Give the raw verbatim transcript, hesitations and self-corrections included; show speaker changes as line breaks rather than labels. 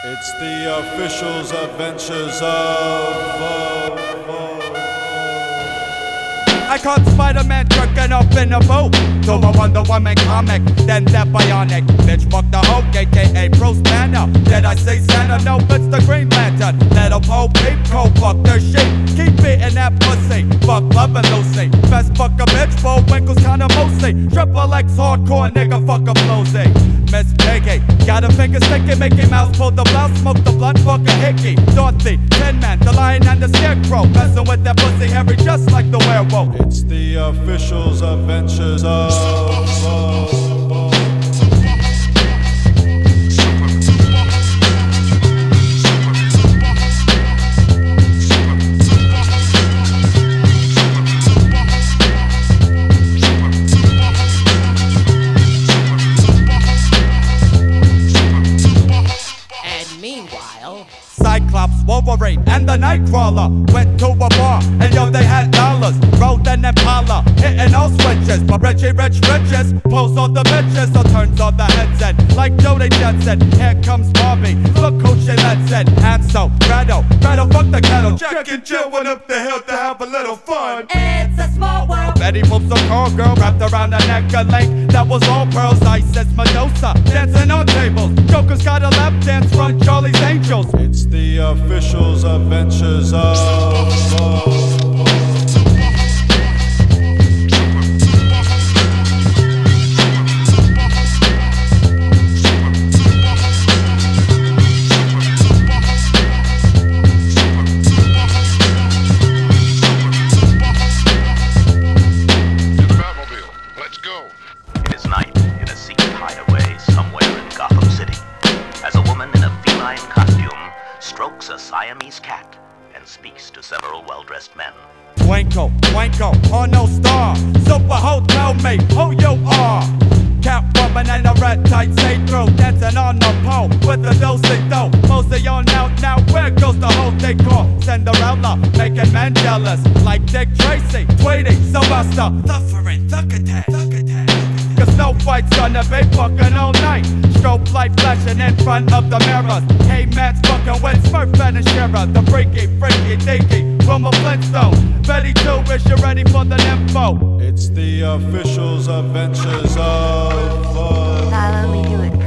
It's the official's adventures of, of, of,
I caught Spider-Man jerking off in a boat to a Wonder Woman comic, then that bionic bitch fuck the hoe, aka Bruce Banner. Did I say Santa? No, it's the Green Lantern. Little Bo Peep, go fuck their shit. Keep beating that pussy, fuck loving Lucy. Best fuck a bitch, four winkles kinda mostly. Triple X hardcore nigga, fuck a flowsy. Miss Piggy, got a finger sticky, Mickey Mouse pulled the blouse, smoked the blunt, fuck a hickey. Dorothy, Tin Man, the Lion and the Scarecrow, messing with that pussy Harry just like the werewolf.
It's the official's adventures of, of, of.
Cyclops, Wolverine, and the Nightcrawler went to a bar, and yo, they had dollars. Rode an Impala, hitting all switches. But Richie Rich Riches pulls all the bitches, so turns on the headset like Jody Jensen. Here comes Barbie, look who she lets it. And so, Gretel, Gretel, fuck the kettle. Jack and Jill went up the hill to have a little fun.
It's a small world.
Betty moves a call girl wrapped around the neck a link that was all pearls. Isis Medusa dancing on tables. Joker's got a lap dance from Charlie's Angels.
It's the official's adventures of, of.
Strokes a Siamese cat and speaks to several well-dressed men.
Twinkle, twinkle, on no star. Superhoes, tell me who you are. Catwoman and a red tight see-through, dancing on the pole with a dosey dough. Mostly on out now, where goes the whole decor? Cinderella, making men jealous, like Dick Tracy, Tweety, Sylvester, Suffering, Thuckatash, Thuckatash. Cause no fight's gonna be fucking all night. Strobe light flashing in front of the mirrors. Hey man's fucking with Smurf and Shira. The freaky, freaky, deaky, from a Flintstone. Betty Two, is you ready for the info?
It's the official's adventures of, of,
I'll only do it